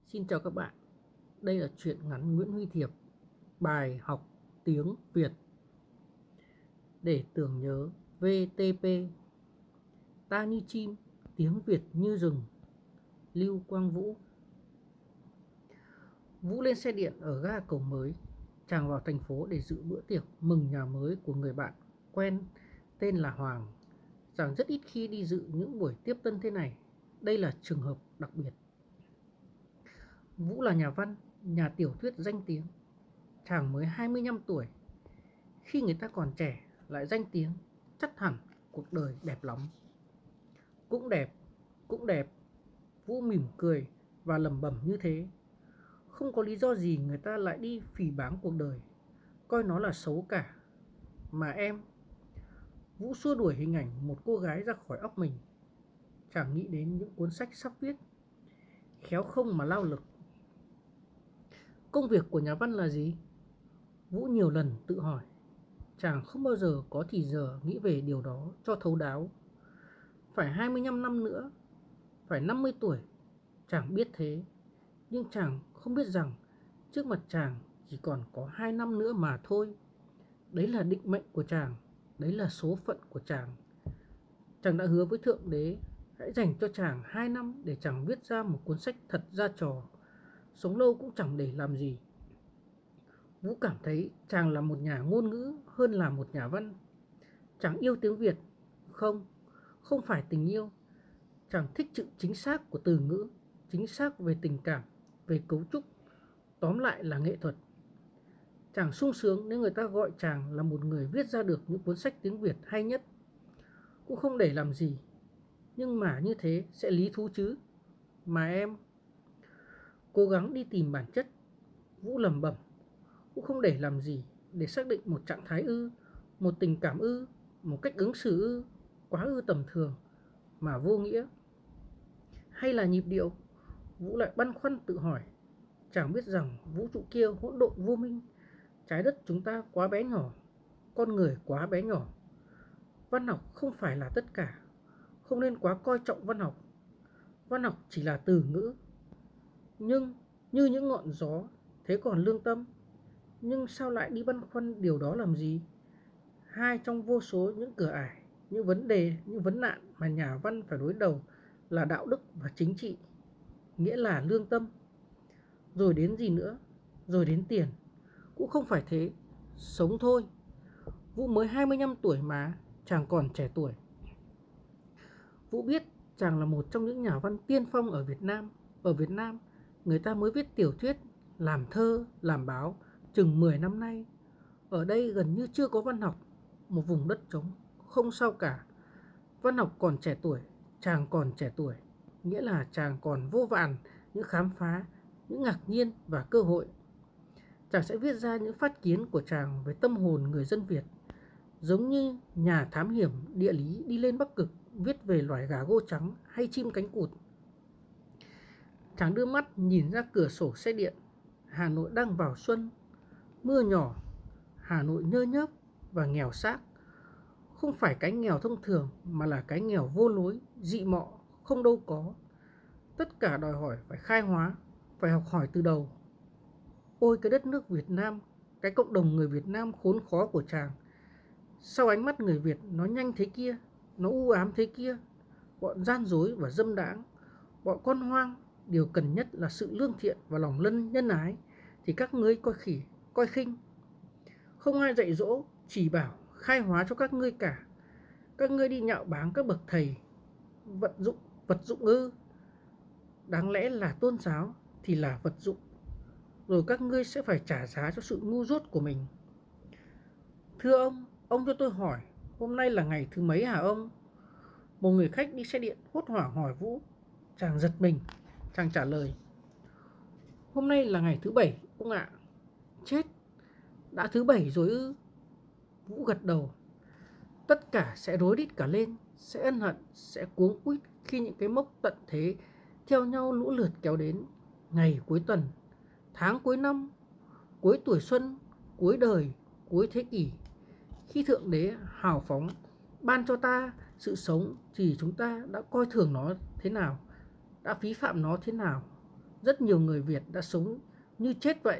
Xin chào các bạn, đây là truyện ngắn Nguyễn Huy Thiệp, bài học tiếng Việt để tưởng nhớ VTP, ta như chim, tiếng Việt như rừng, Lưu Quang Vũ. Vũ lên xe điện ở ga Cầu Mới, chàng vào thành phố để dự bữa tiệc mừng nhà mới của người bạn quen tên là Hoàng. Chàng rất ít khi đi dự những buổi tiếp tân thế này, đây là trường hợp đặc biệt. Vũ là nhà văn, nhà tiểu thuyết danh tiếng. Chàng mới 25 tuổi. Khi người ta còn trẻ lại danh tiếng, chắc hẳn cuộc đời đẹp lắm. Cũng đẹp, cũng đẹp. Vũ mỉm cười và lẩm bẩm như thế. Không có lý do gì người ta lại đi phỉ báng cuộc đời, coi nó là xấu cả. Mà em... Vũ xua đuổi hình ảnh một cô gái ra khỏi óc mình. Chàng nghĩ đến những cuốn sách sắp viết, khéo không mà lao lực. Công việc của nhà văn là gì? Vũ nhiều lần tự hỏi. Chàng không bao giờ có thì giờ nghĩ về điều đó cho thấu đáo. Phải 25 năm nữa, phải 50 tuổi, chàng biết thế. Nhưng chàng không biết rằng trước mặt chàng chỉ còn có 2 năm nữa mà thôi. Đấy là định mệnh của chàng, đấy là số phận của chàng. Chàng đã hứa với Thượng Đế hãy dành cho chàng 2 năm để chàng viết ra một cuốn sách thật ra trò. Sống lâu cũng chẳng để làm gì. Vũ cảm thấy chàng là một nhà ngôn ngữ hơn là một nhà văn. Chàng yêu tiếng Việt. Không, không phải tình yêu. Chàng thích chữ chính xác của từ ngữ, chính xác về tình cảm, về cấu trúc. Tóm lại là nghệ thuật. Chàng sung sướng nếu người ta gọi chàng là một người viết ra được những cuốn sách tiếng Việt hay nhất. Cũng không để làm gì. Nhưng mà như thế sẽ lý thú chứ. Mà em... Cố gắng đi tìm bản chất. Vũ lẩm bẩm. Cũng không để làm gì, để xác định một trạng thái ư, một tình cảm ư, một cách ứng xử ư, quá ư tầm thường, mà vô nghĩa. Hay là nhịp điệu? Vũ lại băn khoăn tự hỏi. Chàng biết rằng vũ trụ kia hỗn độn vô minh, trái đất chúng ta quá bé nhỏ, con người quá bé nhỏ. Văn học không phải là tất cả, không nên quá coi trọng văn học. Văn học chỉ là từ ngữ. Nhưng như những ngọn gió, thế còn lương tâm. Nhưng sao lại đi băn khoăn điều đó làm gì? Hai trong vô số những cửa ải, những vấn đề, những vấn nạn mà nhà văn phải đối đầu là đạo đức và chính trị, nghĩa là lương tâm. Rồi đến gì nữa? Rồi đến tiền. Cũng không phải thế. Sống thôi. Vũ mới 25 tuổi mà, chàng còn trẻ tuổi. Vũ biết chàng là một trong những nhà văn tiên phong ở Việt Nam. Ở Việt Nam, người ta mới viết tiểu thuyết, làm thơ, làm báo chừng 10 năm nay. Ở đây gần như chưa có văn học, một vùng đất trống, không sao cả. Văn học còn trẻ tuổi, chàng còn trẻ tuổi, nghĩa là chàng còn vô vàn những khám phá, những ngạc nhiên và cơ hội. Chàng sẽ viết ra những phát kiến của chàng về tâm hồn người dân Việt, giống như nhà thám hiểm địa lý đi lên Bắc Cực viết về loài gà gô trắng hay chim cánh cụt. Chàng đưa mắt nhìn ra cửa sổ xe điện. Hà Nội đang vào xuân, mưa nhỏ, Hà Nội nhơ nhớp và nghèo xác. Không phải cái nghèo thông thường mà là cái nghèo vô lối, dị mọ, không đâu có. Tất cả đòi hỏi phải khai hóa, phải học hỏi từ đầu. Ôi cái đất nước Việt Nam, cái cộng đồng người Việt Nam khốn khó của chàng. Sao ánh mắt người Việt nó nhanh thế kia, nó u ám thế kia. Bọn gian dối và dâm đãng, bọn con hoang, điều cần nhất là sự lương thiện và lòng nhân ái, thì các ngươi coi khinh. Không ai dạy dỗ, chỉ bảo, khai hóa cho các ngươi cả. Các ngươi đi nhạo báng các bậc thầy, vật dụng ư? Đáng lẽ là tôn giáo thì là vật dụng. Rồi các ngươi sẽ phải trả giá cho sự ngu dốt của mình. Thưa ông cho tôi hỏi, hôm nay là ngày thứ mấy hả ông? Một người khách đi xe điện hốt hoảng hỏi Vũ. Chàng giật mình, chàng trả lời. Hôm nay là ngày thứ 7 ông ạ. Chết, đã thứ 7 rồi ư? Vũ gật đầu. Tất cả sẽ rối rít cả lên, sẽ ân hận, sẽ cuống quýt khi những cái mốc tận thế theo nhau lũ lượt kéo đến. Ngày cuối tuần, tháng cuối năm, cuối tuổi xuân, cuối đời, cuối thế kỷ. Khi Thượng Đế hào phóng ban cho ta sự sống thì chúng ta đã coi thường nó thế nào, đã phí phạm nó thế nào. rất nhiều người Việt đã sống như chết vậy.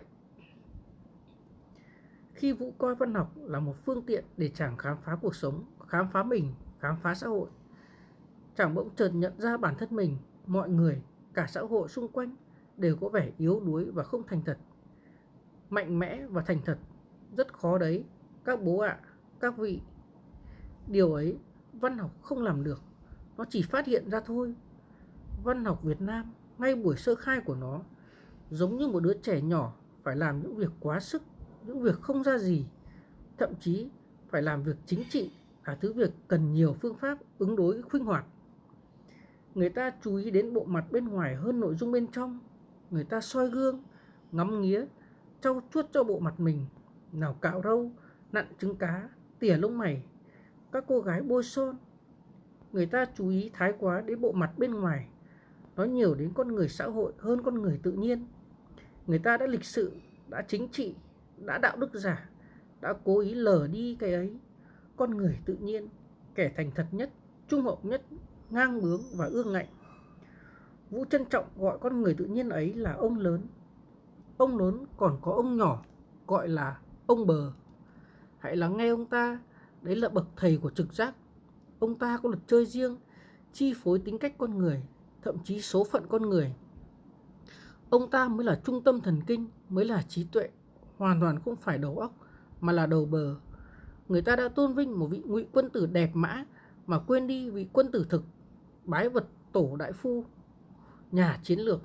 Khi Vũ coi văn học là một phương tiện để chàng khám phá cuộc sống, khám phá mình, khám phá xã hội, chàng bỗng chợt nhận ra bản thân mình, mọi người, cả xã hội xung quanh đều có vẻ yếu đuối và không thành thật. Mạnh mẽ và thành thật rất khó đấy, các bố ạ, các vị. Điều ấy văn học không làm được, nó chỉ phát hiện ra thôi. Văn học Việt Nam, ngay buổi sơ khai của nó, giống như một đứa trẻ nhỏ phải làm những việc quá sức, những việc không ra gì, thậm chí phải làm việc chính trị là thứ việc cần nhiều phương pháp ứng đối linh hoạt. Người ta chú ý đến bộ mặt bên ngoài hơn nội dung bên trong. Người ta soi gương, ngắm nghía, trau chuốt cho bộ mặt mình, nào cạo râu, nặn trứng cá, tỉa lông mày. Các cô gái bôi son. Người ta chú ý thái quá đến bộ mặt bên ngoài, nói nhiều đến con người xã hội hơn con người tự nhiên. Người ta đã lịch sự, đã chính trị, đã đạo đức giả, đã cố ý lờ đi cái ấy. Con người tự nhiên, kẻ thành thật nhất, trung hậu nhất, ngang bướng và ương ngạnh. Vũ trân trọng gọi con người tự nhiên ấy là ông lớn. Ông lớn còn có ông nhỏ, gọi là ông bờ. Hãy lắng nghe ông ta, đấy là bậc thầy của trực giác. Ông ta có luật chơi riêng, chi phối tính cách con người, thậm chí số phận con người. Ông ta mới là trung tâm thần kinh, mới là trí tuệ, hoàn toàn không phải đầu óc, mà là đầu bờ. Người ta đã tôn vinh một vị ngụy quân tử đẹp mã, mà quên đi vị quân tử thực, bái vật tổ đại phu, nhà chiến lược.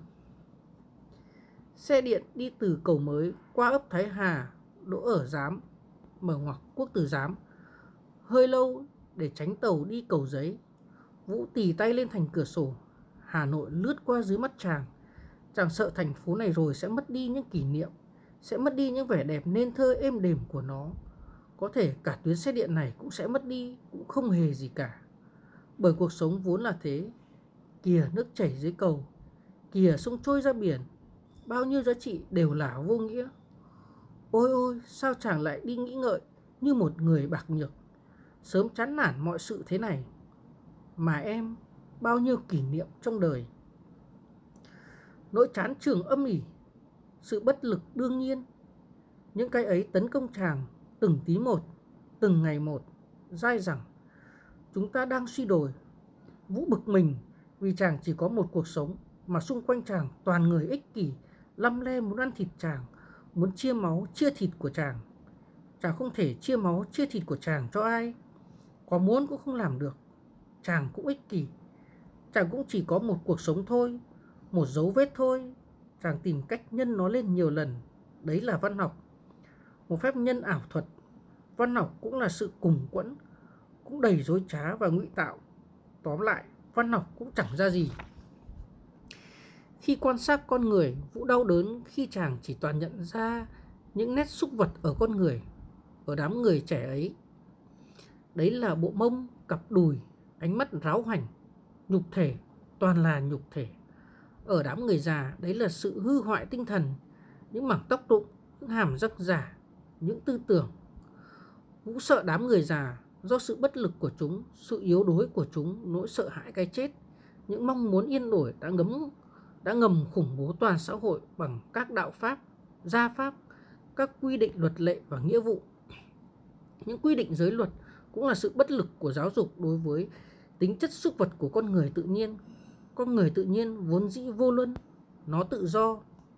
Xe điện đi từ Cầu Mới qua ấp Thái Hà, đỗ ở Giám, mở ngoặc Quốc Tử Giám. Hơi lâu để tránh tàu đi Cầu Giấy. Vũ tì tay lên thành cửa sổ. Hà Nội lướt qua dưới mắt chàng. Chàng sợ thành phố này rồi sẽ mất đi những kỷ niệm, sẽ mất đi những vẻ đẹp nên thơ êm đềm của nó. Có thể cả tuyến xe điện này cũng sẽ mất đi, cũng không hề gì cả. Bởi cuộc sống vốn là thế. Kìa nước chảy dưới cầu, kìa sông trôi ra biển, bao nhiêu giá trị đều là vô nghĩa. Ôi ôi, sao chàng lại đi nghĩ ngợi như một người bạc nhược, sớm chán nản mọi sự thế này. Mà em, bao nhiêu kỷ niệm trong đời. Nỗi chán trường âm ỉ, sự bất lực đương nhiên. Những cái ấy tấn công chàng từng tí một, từng ngày một, dai dẳng. Chúng ta đang suy đồi. Vũ bực mình vì chàng chỉ có một cuộc sống, mà xung quanh chàng toàn người ích kỷ, lăm le muốn ăn thịt chàng, muốn chia máu chia thịt của chàng. Chàng không thể chia máu chia thịt của chàng cho ai, có muốn cũng không làm được. Chàng cũng ích kỷ. Chàng cũng chỉ có một cuộc sống thôi, một dấu vết thôi. Chàng tìm cách nhân nó lên nhiều lần. Đấy là văn học, một phép nhân ảo thuật. Văn học cũng là sự cùng quẫn, cũng đầy dối trá và ngụy tạo. Tóm lại, văn học cũng chẳng ra gì. Khi quan sát con người, Vũ đau đớn khi chàng chỉ toàn nhận ra những nét súc vật ở con người, ở đám người trẻ ấy. Đấy là bộ mông, cặp đùi, ánh mắt ráo hoảnh, nhục thể, toàn là nhục thể. Ở đám người già, đấy là sự hư hoại tinh thần, những mảng tóc rụng, những hàm răng giả, những tư tưởng. Vũ sợ đám người già do sự bất lực của chúng, sự yếu đuối của chúng, nỗi sợ hãi cái chết, những mong muốn yên ổn đã ngầm khủng bố toàn xã hội bằng các đạo pháp, gia pháp, các quy định luật lệ và nghĩa vụ. Những quy định giới luật cũng là sự bất lực của giáo dục đối với tính chất súc vật của con người tự nhiên. Con người tự nhiên vốn dĩ vô luân, nó tự do.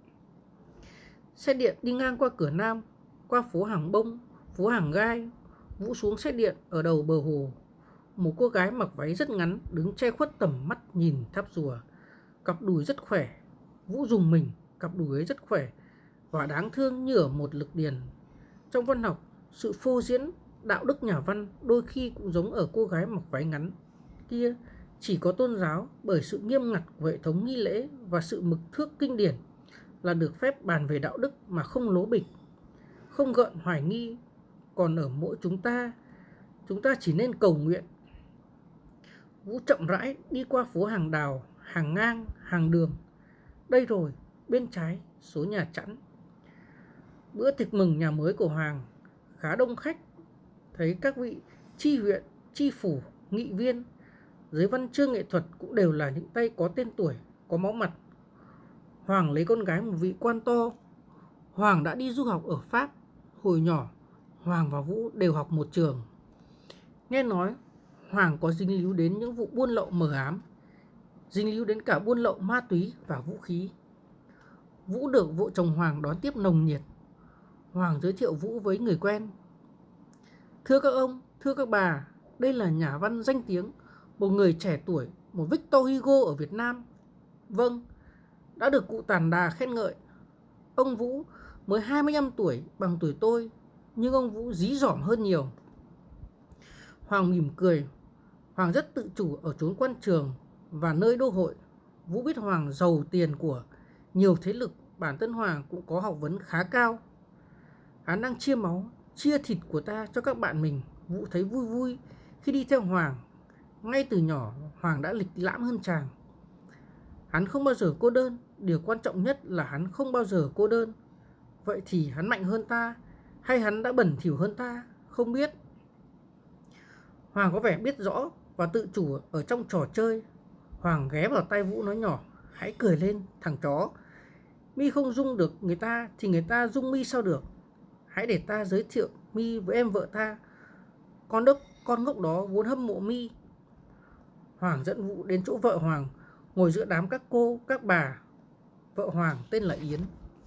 Xe điện đi ngang qua cửa Nam, qua phố Hàng Bông, phố Hàng Gai. Vũ xuống xe điện ở đầu bờ hồ. Một cô gái mặc váy rất ngắn đứng che khuất tầm mắt nhìn tháp rùa. Cặp đùi rất khỏe. Vũ rùng mình, cặp đùi ấy rất khỏe và đáng thương như ở một lực điền. Trong văn học, sự phô diễn đạo đức nhà văn đôi khi cũng giống ở cô gái mặc váy ngắn kia, chỉ có tôn giáo bởi sự nghiêm ngặt của hệ thống nghi lễ và sự mực thước kinh điển là được phép bàn về đạo đức mà không lố bịch, không gợn hoài nghi. Còn ở mỗi chúng ta chỉ nên cầu nguyện. Vũ chậm rãi đi qua phố hàng đào, hàng ngang, hàng đường. Đây rồi, bên trái, số nhà chẵn. Bữa tiệc mừng nhà mới của Hoàng, khá đông khách. Thấy các vị tri huyện, tri phủ, nghị viên, giới văn chương nghệ thuật cũng đều là những tay có tên tuổi, có máu mặt. Hoàng lấy con gái một vị quan to. Hoàng đã đi du học ở Pháp. Hồi nhỏ, Hoàng và Vũ đều học một trường. Nghe nói, Hoàng có dính líu đến những vụ buôn lậu mờ ám, dính líu đến cả buôn lậu ma túy và vũ khí. Vũ được vợ chồng Hoàng đón tiếp nồng nhiệt. Hoàng giới thiệu Vũ với người quen. Thưa các ông, thưa các bà, đây là nhà văn danh tiếng, một người trẻ tuổi, một Victor Hugo ở Việt Nam. Vâng, đã được cụ Tản Đà khen ngợi. Ông Vũ mới 25 tuổi, bằng tuổi tôi, nhưng ông Vũ dí dỏm hơn nhiều. Hoàng mỉm cười. Hoàng rất tự chủ ở chốn quan trường và nơi đô hội. Vũ biết Hoàng giàu tiền của, nhiều thế lực, bản thân Hoàng cũng có học vấn khá cao. Hắn đang chia máu, chia thịt của ta cho các bạn mình. Vũ thấy vui vui khi đi theo Hoàng. Ngay từ nhỏ, Hoàng đã lịch lãm hơn chàng. Hắn không bao giờ cô đơn. Điều quan trọng nhất là hắn không bao giờ cô đơn. Vậy thì hắn mạnh hơn ta, hay hắn đã bẩn thỉu hơn ta? Không biết. Hoàng có vẻ biết rõ và tự chủ ở trong trò chơi. Hoàng ghé vào tay Vũ nói nhỏ. Hãy cười lên, thằng chó. Mi không dung được người ta thì người ta dung Mi sao được. Hãy để ta giới thiệu Mi với em vợ ta. Con ngốc đó vốn hâm mộ Mi. Hoàng dẫn Vũ đến chỗ vợ Hoàng, ngồi giữa đám các cô, các bà. Vợ Hoàng tên là Yến.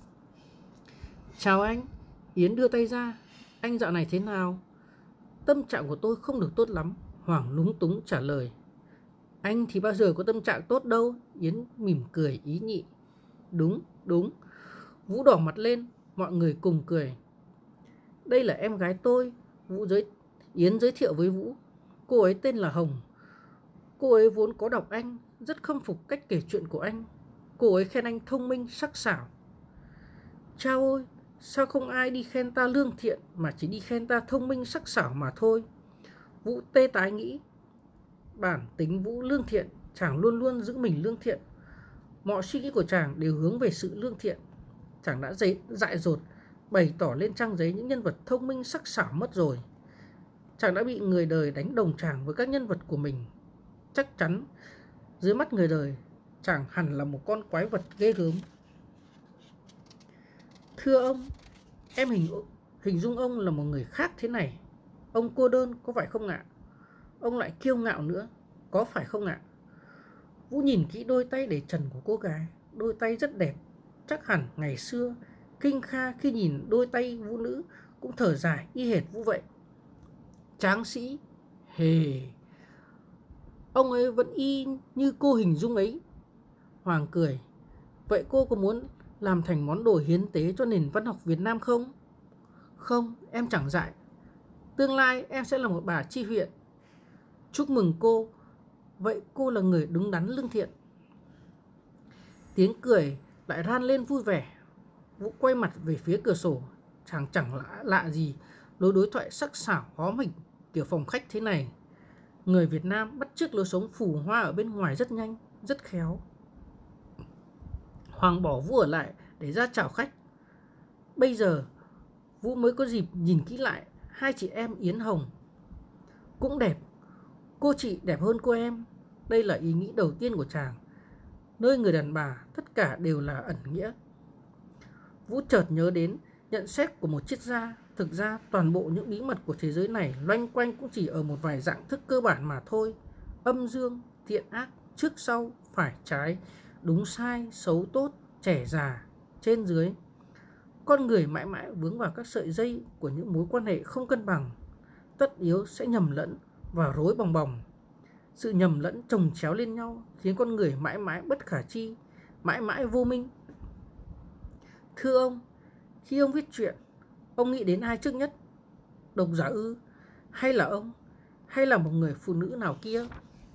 Chào anh. Yến đưa tay ra. Anh dạo này thế nào? Tâm trạng của tôi không được tốt lắm. Hoàng lúng túng trả lời. Anh thì bao giờ có tâm trạng tốt đâu. Yến mỉm cười ý nhị. Đúng. Vũ đỏ mặt lên. Mọi người cùng cười. Đây là em gái tôi. Yến giới thiệu với Vũ. Cô ấy tên là Hồng. Cô ấy vốn có đọc anh, rất khâm phục cách kể chuyện của anh. Cô ấy khen anh thông minh, sắc sảo. Chao ôi, sao không ai đi khen ta lương thiện mà chỉ đi khen ta thông minh, sắc sảo mà thôi. Vũ tê tái nghĩ. Bản tính Vũ lương thiện, chàng luôn luôn giữ mình lương thiện. Mọi suy nghĩ của chàng đều hướng về sự lương thiện. Chàng đã dại dột bày tỏ lên trang giấy những nhân vật thông minh sắc sảo mất rồi. Chàng đã bị người đời đánh đồng chàng với các nhân vật của mình. Chắc chắn dưới mắt người đời, chàng hẳn là một con quái vật ghê gớm. Thưa ông, em hình dung ông là một người khác thế này. Ông cô đơn có phải không ạ? Ông lại kiêu ngạo nữa, có phải không ạ? Vũ nhìn kỹ đôi tay để trần của cô gái. Đôi tay rất đẹp. Chắc hẳn ngày xưa Kinh Kha khi nhìn đôi tay vũ nữ cũng thở dài y hệt Vũ vậy. Tráng sĩ. Hề. Ông ấy vẫn y như cô hình dung ấy. Hoàng cười. Vậy cô có muốn làm thành món đồ hiến tế cho nền văn học Việt Nam không? Không, em chẳng dại. Tương lai em sẽ là một bà chi huyện. Chúc mừng cô. Vậy cô là người đứng đắn lương thiện. Tiếng cười lại ran lên vui vẻ. Vũ quay mặt về phía cửa sổ. Chàng chẳng lạ gì lối đối thoại sắc sảo hóm hỉnh kiểu phòng khách thế này. Người Việt Nam bắt chước lối sống phù hoa ở bên ngoài rất nhanh, rất khéo. Hoàng bỏ Vũ ở lại để ra chào khách. Bây giờ Vũ mới có dịp nhìn kỹ lại hai chị em Yến Hồng. Cũng đẹp. Cô chị đẹp hơn cô em. Đây là ý nghĩ đầu tiên của chàng. Nơi người đàn bà tất cả đều là ẩn nghĩa. Vũ chợt nhớ đến nhận xét của một triết gia. Thực ra toàn bộ những bí mật của thế giới này loanh quanh cũng chỉ ở một vài dạng thức cơ bản mà thôi. Âm dương, thiện ác, trước sau, phải trái, đúng sai, xấu tốt, trẻ già, trên dưới. Con người mãi mãi vướng vào các sợi dây của những mối quan hệ không cân bằng. Tất yếu sẽ nhầm lẫn và rối bòng bòng. Sự nhầm lẫn chồng chéo lên nhau khiến con người mãi mãi bất khả chi, mãi mãi vô minh. Thưa ông, khi ông viết truyện, ông nghĩ đến ai trước nhất? Độc giả ư? Hay là ông? Hay là một người phụ nữ nào kia?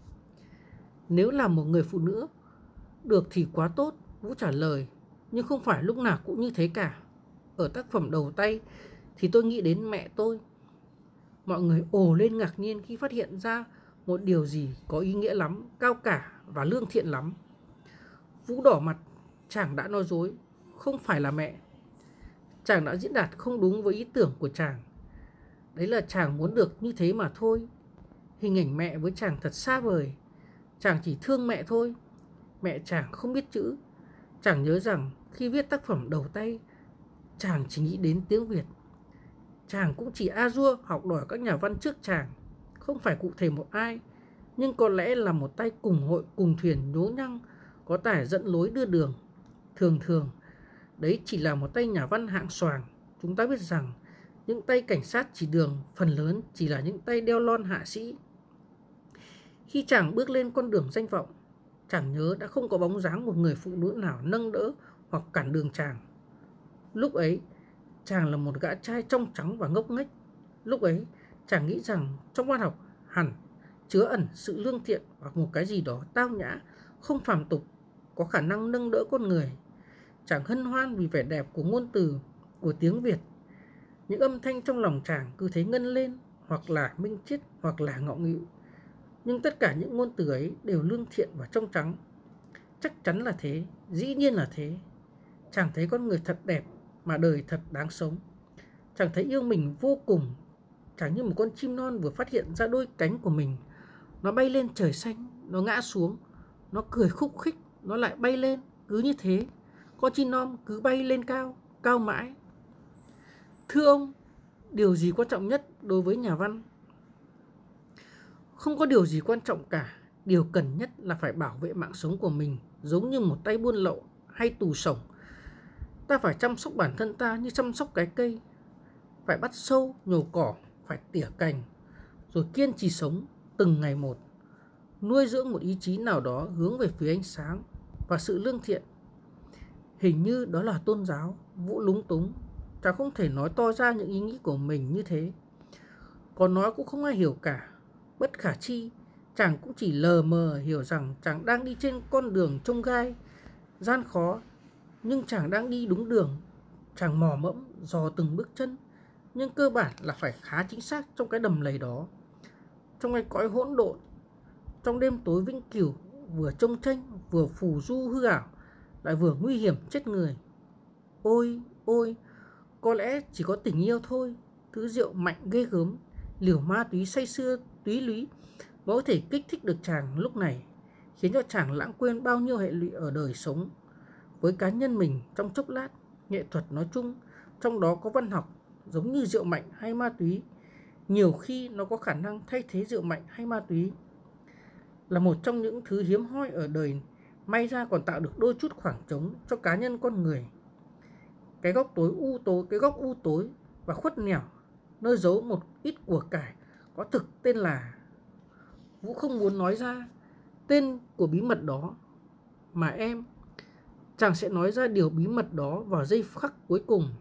Nếu là một người phụ nữ, được thì quá tốt, Vũ trả lời. Nhưng không phải lúc nào cũng như thế cả. Ở tác phẩm đầu tay thì tôi nghĩ đến mẹ tôi. Mọi người ồ lên ngạc nhiên khi phát hiện ra một điều gì có ý nghĩa lắm, cao cả và lương thiện lắm. Vũ đỏ mặt. Chàng đã nói dối. Không phải là mẹ. Chàng đã diễn đạt không đúng với ý tưởng của chàng. Đấy là chàng muốn được như thế mà thôi. Hình ảnh mẹ với chàng thật xa vời. Chàng chỉ thương mẹ thôi. Mẹ chàng không biết chữ. Chàng nhớ rằng khi viết tác phẩm đầu tay, chàng chỉ nghĩ đến tiếng Việt. Chàng cũng chỉ a dua học đòi các nhà văn trước chàng, không phải cụ thể một ai, nhưng có lẽ là một tay cùng hội cùng thuyền nhố nhăng, có tài dẫn lối đưa đường. Thường thường, đấy chỉ là một tay nhà văn hạng xoàng. Chúng ta biết rằng những tay cảnh sát chỉ đường phần lớn chỉ là những tay đeo lon hạ sĩ. Khi chàng bước lên con đường danh vọng, chàng nhớ đã không có bóng dáng một người phụ nữ nào nâng đỡ hoặc cản đường chàng. Lúc ấy, chàng là một gã trai trong trắng và ngốc nghếch. Lúc ấy, chàng nghĩ rằng trong văn học hẳn chứa ẩn sự lương thiện hoặc một cái gì đó tao nhã, không phàm tục, có khả năng nâng đỡ con người. Chàng hân hoan vì vẻ đẹp của ngôn từ, của tiếng Việt. Những âm thanh trong lòng chàng cứ thế ngân lên, hoặc là minh triết, hoặc là ngọng nghịu. Nhưng tất cả những ngôn từ ấy đều lương thiện và trong trắng. Chắc chắn là thế, dĩ nhiên là thế. Chàng thấy con người thật đẹp, mà đời thật đáng sống. Chàng thấy yêu mình vô cùng. Chàng như một con chim non vừa phát hiện ra đôi cánh của mình. Nó bay lên trời xanh, nó ngã xuống, nó cười khúc khích, nó lại bay lên. Cứ như thế, con chim non cứ bay lên cao, cao mãi. Thưa ông, điều gì quan trọng nhất đối với nhà văn? Không có điều gì quan trọng cả. Điều cần nhất là phải bảo vệ mạng sống của mình, giống như một tay buôn lậu hay tù sổng. Ta phải chăm sóc bản thân ta như chăm sóc cái cây. Phải bắt sâu, nhổ cỏ, phải tỉa cành, rồi kiên trì sống từng ngày một. Nuôi dưỡng một ý chí nào đó hướng về phía ánh sáng và sự lương thiện. Hình như đó là tôn giáo. Vũ lúng túng. Chàng không thể nói to ra những ý nghĩ của mình như thế. Còn nói cũng không ai hiểu cả. Bất khả chi, chàng cũng chỉ lờ mờ hiểu rằng chàng đang đi trên con đường chông gai, gian khó, nhưng chàng đang đi đúng đường. Chàng mò mẫm dò từng bước chân, nhưng cơ bản là phải khá chính xác trong cái đầm lầy đó. Trong cái cõi hỗn độn, trong đêm tối vĩnh cửu, vừa trông tranh, vừa phù du hư ảo, lại vừa nguy hiểm chết người. Ôi, ôi, có lẽ chỉ có tình yêu thôi, thứ rượu mạnh ghê gớm, liều ma túy say sưa túy lúy mới có thể kích thích được chàng lúc này, khiến cho chàng lãng quên bao nhiêu hệ lụy ở đời sống. Với cá nhân mình trong chốc lát, nghệ thuật nói chung, trong đó có văn học, giống như rượu mạnh hay ma túy, nhiều khi nó có khả năng thay thế rượu mạnh hay ma túy. Là một trong những thứ hiếm hoi ở đời, may ra còn tạo được đôi chút khoảng trống cho cá nhân con người. Cái góc u tối và khuất nẻo, nơi giấu một ít của cải, có thực tên là... Vũ không muốn nói ra tên của bí mật đó, mà chàng sẽ nói ra điều bí mật đó vào giây khắc cuối cùng.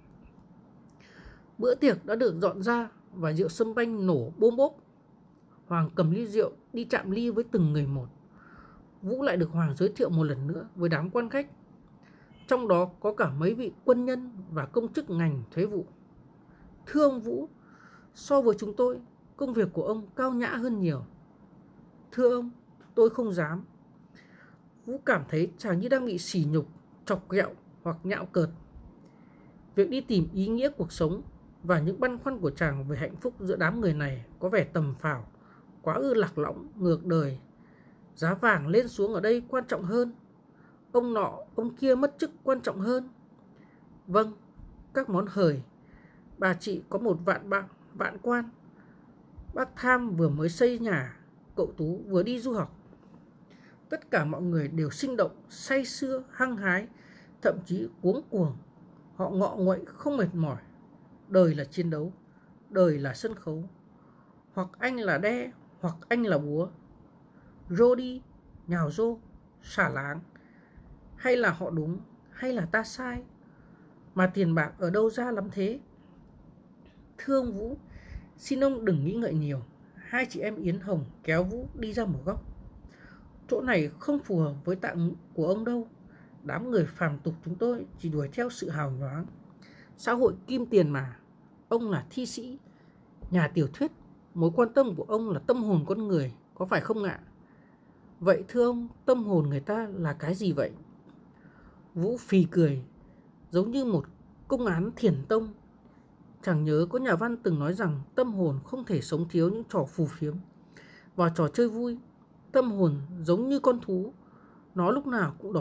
Bữa tiệc đã được dọn ra và rượu sâm banh nổ bôm bốp. Hoàng cầm ly rượu đi chạm ly với từng người một. Vũ lại được Hoàng giới thiệu một lần nữa với đám quan khách. Trong đó có cả mấy vị quân nhân và công chức ngành thuế vụ. Thưa ông Vũ, so với chúng tôi, công việc của ông cao nhã hơn nhiều. Thưa ông, tôi không dám. Vũ cảm thấy chàng như đang bị sỉ nhục, chọc ghẹo hoặc nhạo cợt. Việc đi tìm ý nghĩa cuộc sống và những băn khoăn của chàng về hạnh phúc giữa đám người này có vẻ tầm phào, quá ư lạc lõng, ngược đời. Giá vàng lên xuống ở đây quan trọng hơn. Ông nọ, ông kia mất chức quan trọng hơn. Vâng, các món hời. Bà chị có một vạn quan. Bác Tham vừa mới xây nhà, cậu Tú vừa đi du học. Tất cả mọi người đều sinh động, say sưa, hăng hái, thậm chí cuống cuồng. Họ ngọ nguậy không mệt mỏi. Đời là chiến đấu, đời là sân khấu. Hoặc anh là đe, hoặc anh là búa. Rô đi, nhào rô, xả láng. Hay là họ đúng, hay là ta sai? Mà tiền bạc ở đâu ra lắm thế? Thưa ông Vũ, xin ông đừng nghĩ ngợi nhiều. Hai chị em Yến Hồng kéo Vũ đi ra một góc. Chỗ này không phù hợp với tạng của ông đâu. Đám người phàm tục chúng tôi chỉ đuổi theo sự hào nhoáng. Xã hội kim tiền mà. Ông là thi sĩ, nhà tiểu thuyết. Mối quan tâm của ông là tâm hồn con người, có phải không ạ? Vậy thưa ông, tâm hồn người ta là cái gì vậy? Vũ phì cười, giống như một công án thiền tông. Chàng nhớ có nhà văn từng nói rằng tâm hồn không thể sống thiếu những trò phù phiếm và trò chơi vui. Tâm hồn giống như con thú, nó lúc nào cũng đói,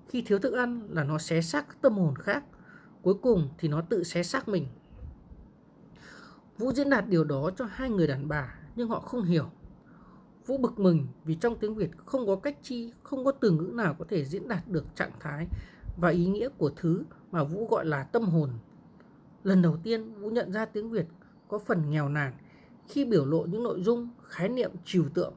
Khi thiếu thức ăn là nó xé xác các tâm hồn khác, cuối cùng thì nó tự xé xác mình. Vũ diễn đạt điều đó cho hai người đàn bà nhưng họ không hiểu. Vũ bực mình vì trong tiếng Việt không có cách chi, không có từ ngữ nào có thể diễn đạt được trạng thái và ý nghĩa của thứ mà Vũ gọi là tâm hồn. Lần đầu tiên Vũ nhận ra tiếng Việt có phần nghèo nàn khi biểu lộ những nội dung, khái niệm trừu tượng.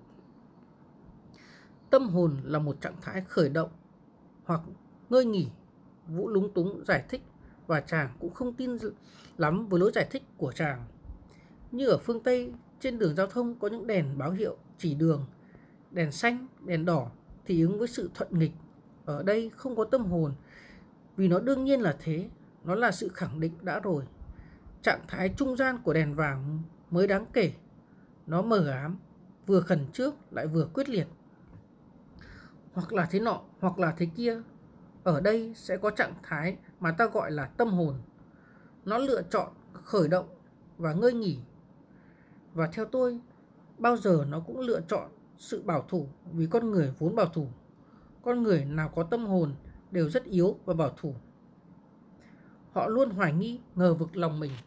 Tâm hồn là một trạng thái khởi động hoặc ngơi nghỉ. Vũ lúng túng giải thích và chàng cũng không tin lắm với lối giải thích của chàng. Như ở phương Tây, trên đường giao thông có những đèn báo hiệu chỉ đường, đèn xanh, đèn đỏ thì ứng với sự thuận nghịch. Ở đây không có tâm hồn, vì nó đương nhiên là thế, nó là sự khẳng định đã rồi. Trạng thái trung gian của đèn vàng mới đáng kể. Nó mờ ám, vừa khẩn trước lại vừa quyết liệt. Hoặc là thế nọ, hoặc là thế kia. Ở đây sẽ có trạng thái mà ta gọi là tâm hồn. Nó lựa chọn, khởi động và ngơi nghỉ. Và theo tôi, bao giờ nó cũng lựa chọn sự bảo thủ vì con người vốn bảo thủ. Con người nào có tâm hồn đều rất yếu và bảo thủ. Họ luôn hoài nghi, ngờ vực lòng mình.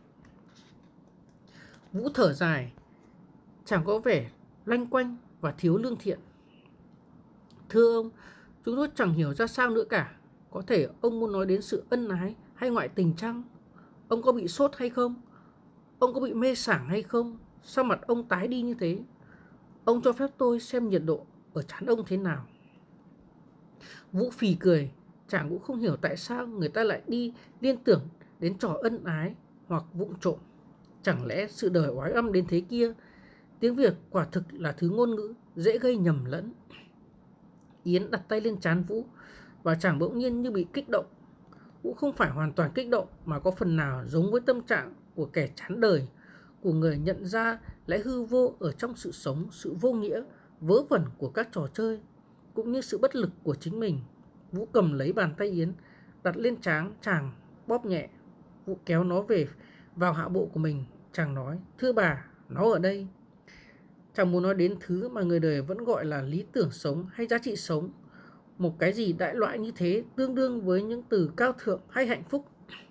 Vũ thở dài, chàng có vẻ loanh quanh và thiếu lương thiện. Thưa ông, chúng tôi chẳng hiểu ra sao nữa cả. Có thể ông muốn nói đến sự ân ái hay ngoại tình chăng? Ông có bị sốt hay không? Ông có bị mê sảng hay không? Sao mặt ông tái đi như thế? Ông cho phép tôi xem nhiệt độ ở trán ông thế nào. Vũ phì cười, chàng cũng không hiểu tại sao người ta lại đi liên tưởng đến trò ân ái hoặc vụng trộm. Chẳng lẽ sự đời oái âm đến thế kia? Tiếng Việt quả thực là thứ ngôn ngữ dễ gây nhầm lẫn. Yến đặt tay lên trán Vũ và chàng bỗng nhiên như bị kích động. Vũ không phải hoàn toàn kích động mà có phần nào giống với tâm trạng của kẻ chán đời, của người nhận ra lẽ hư vô ở trong sự sống, sự vô nghĩa, vớ vẩn của các trò chơi, cũng như sự bất lực của chính mình. Vũ cầm lấy bàn tay Yến, đặt lên trán chàng, bóp nhẹ. Vũ kéo nó vào hạ bộ của mình. Chàng nói, thưa bà, nó ở đây. Chàng muốn nói đến thứ mà người đời vẫn gọi là lý tưởng sống hay giá trị sống. Một cái gì đại loại như thế tương đương với những từ cao thượng hay hạnh phúc.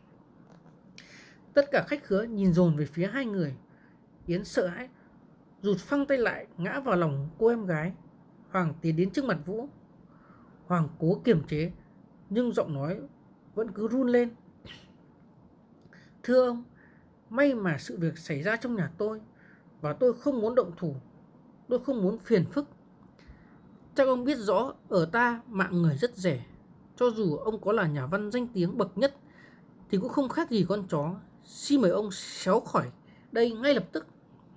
Tất cả khách khứa nhìn dồn về phía hai người. Yến sợ hãi, rụt phăng tay lại, ngã vào lòng cô em gái. Hoàng tiến đến trước mặt Vũ. Hoàng cố kiềm chế, nhưng giọng nói vẫn cứ run lên. Thưa ông, may mà sự việc xảy ra trong nhà tôi, và tôi không muốn động thủ. Tôi không muốn phiền phức. Chắc ông biết rõ ở ta mạng người rất rẻ. Cho dù ông có là nhà văn danh tiếng bậc nhất thì cũng không khác gì con chó. Xin mời ông xéo khỏi đây ngay lập tức.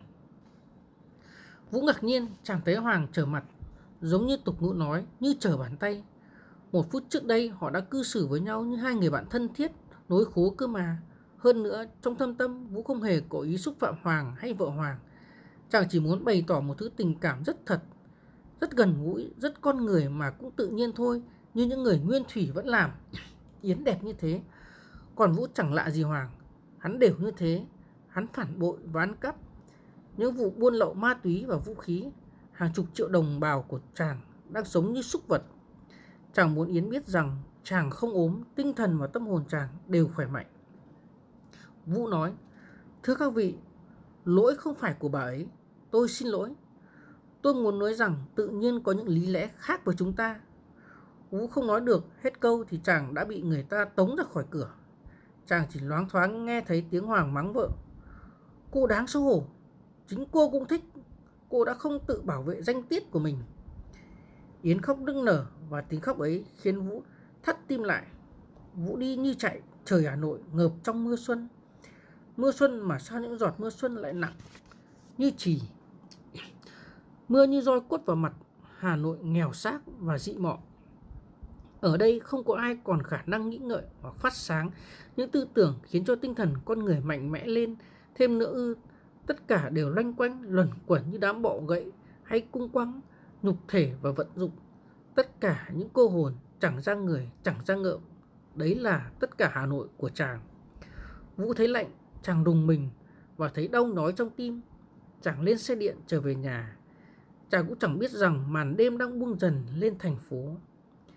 Vũ ngạc nhiên, chàng thấy Hoàng trở mặt, giống như tục ngữ nói, như trở bàn tay. Một phút trước đây họ đã cư xử với nhau như hai người bạn thân thiết, nối khố cơ mà. Hơn nữa, trong thâm tâm, Vũ không hề có ý xúc phạm Hoàng hay vợ Hoàng. Chàng chỉ muốn bày tỏ một thứ tình cảm rất thật, rất gần gũi, rất con người mà cũng tự nhiên thôi, như những người nguyên thủy vẫn làm. Yến đẹp như thế, còn Vũ chẳng lạ gì Hoàng. Hắn đều như thế, hắn phản bội và ăn cắp. Những vụ buôn lậu ma túy và vũ khí, hàng chục triệu đồng bào của chàng đang sống như súc vật. Chàng muốn Yến biết rằng chàng không ốm, tinh thần và tâm hồn chàng đều khỏe mạnh. Vũ nói, thưa các vị, lỗi không phải của bà ấy, tôi xin lỗi. Tôi muốn nói rằng tự nhiên có những lý lẽ khác với chúng ta. Vũ không nói được hết câu thì chàng đã bị người ta tống ra khỏi cửa. Chàng chỉ loáng thoáng nghe thấy tiếng Hoàng mắng vợ. Cô đáng xấu hổ, chính cô cũng thích. Cô đã không tự bảo vệ danh tiết của mình. Yến khóc nức nở và tiếng khóc ấy khiến Vũ thắt tim lại. Vũ đi như chạy, trời Hà Nội ngợp trong mưa xuân. Mưa xuân mà sao những giọt mưa xuân lại nặng như chì. Mưa như roi quất vào mặt. Hà Nội nghèo xác và dị mọ. Ở đây không có ai còn khả năng nghĩ ngợi hoặc phát sáng những tư tưởng khiến cho tinh thần con người mạnh mẽ lên thêm nữa ư. Tất cả đều loanh quanh luẩn quẩn như đám bọ gậy hay cung quăng, nhục thể và vận dụng. Tất cả những cô hồn chẳng ra người, chẳng ra ngợm. Đấy là tất cả Hà Nội của chàng. Vũ thấy lạnh, chàng rùng mình và thấy đau nhói trong tim. Chàng lên xe điện trở về nhà. Chàng cũng chẳng biết rằng màn đêm đang buông dần lên thành phố.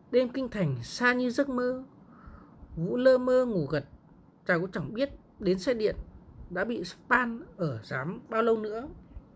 Đêm kinh thành xa như giấc mơ. Vũ lơ mơ ngủ gật. Chàng cũng chẳng biết đến xe điện đã bị span ở giám bao lâu nữa.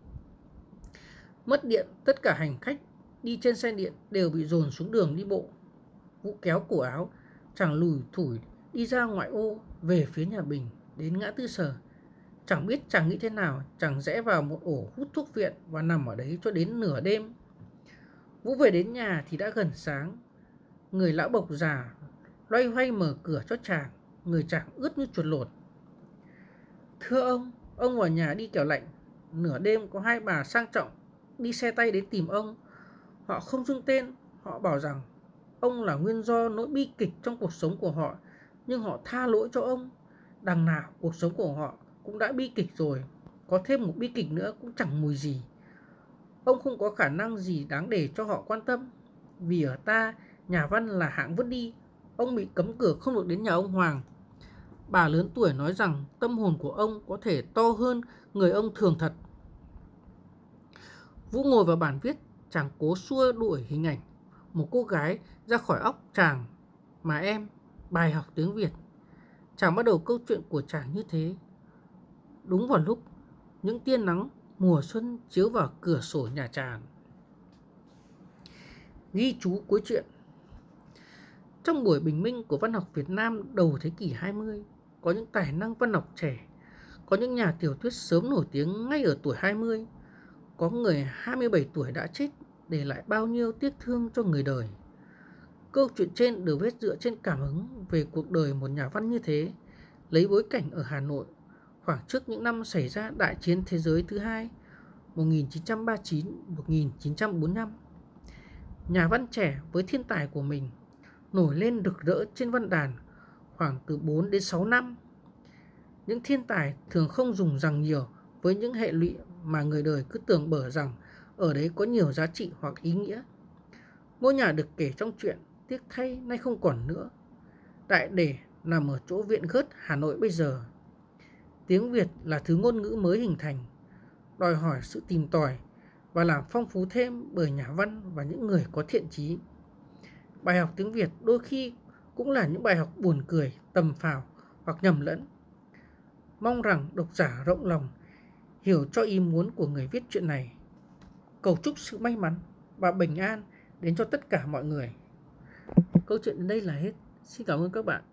Mất điện, tất cả hành khách đi trên xe điện đều bị dồn xuống đường đi bộ. Vũ kéo cổ áo, chàng lùi thủi đi ra ngoại ô về phía nhà Bình đến ngã tư Sở. Chẳng biết chàng nghĩ thế nào, chàng rẽ vào một ổ hút thuốc viện và nằm ở đấy cho đến nửa đêm. Vũ về đến nhà thì đã gần sáng. Người lão bộc già loay hoay mở cửa cho chàng. Người chàng ướt như chuột lột. Thưa ông vào nhà đi kẻo lạnh. Nửa đêm có hai bà sang trọng đi xe tay đến tìm ông. Họ không xưng tên. Họ bảo rằng ông là nguyên do nỗi bi kịch trong cuộc sống của họ, nhưng họ tha lỗi cho ông. Đằng nào cuộc sống của họ cũng đã bi kịch rồi, có thêm một bi kịch nữa cũng chẳng mùi gì. Ông không có khả năng gì đáng để cho họ quan tâm. Vì ở ta, nhà văn là hạng vứt đi. Ông bị cấm cửa không được đến nhà ông Hoàng. Bà lớn tuổi nói rằng tâm hồn của ông có thể to hơn người ông thường thật. Vũ ngồi vào bàn viết, chàng cố xua đuổi hình ảnh một cô gái ra khỏi óc chàng. Mà em, bài học tiếng Việt. Chàng bắt đầu câu chuyện của chàng như thế. Đúng vào lúc những tia nắng mùa xuân chiếu vào cửa sổ nhà chàng. Ghi chú cuối truyện. Trong buổi bình minh của văn học Việt Nam đầu thế kỷ 20, có những tài năng văn học trẻ, có những nhà tiểu thuyết sớm nổi tiếng ngay ở tuổi 20, có người 27 tuổi đã chết, để lại bao nhiêu tiếc thương cho người đời. Câu chuyện trên được viết dựa trên cảm hứng về cuộc đời một nhà văn như thế, lấy bối cảnh ở Hà Nội, khoảng trước những năm xảy ra Đại chiến Thế giới thứ hai 1939-1945. Nhà văn trẻ với thiên tài của mình nổi lên rực rỡ trên văn đàn khoảng từ 4 đến 6 năm. Những thiên tài thường không dùng rằng nhiều với những hệ lụy mà người đời cứ tưởng bở rằng ở đấy có nhiều giá trị hoặc ý nghĩa. Ngôi nhà được kể trong truyện tiếc thay nay không còn nữa. Đại để nằm ở chỗ Viện Gớt Hà Nội bây giờ. Tiếng Việt là thứ ngôn ngữ mới hình thành, đòi hỏi sự tìm tòi và làm phong phú thêm bởi nhà văn và những người có thiện chí. Bài học tiếng Việt đôi khi cũng là những bài học buồn cười, tầm phào hoặc nhầm lẫn. Mong rằng độc giả rộng lòng hiểu cho ý muốn của người viết chuyện này. Cầu chúc sự may mắn và bình an đến cho tất cả mọi người. Câu chuyện đến đây là hết. Xin cảm ơn các bạn.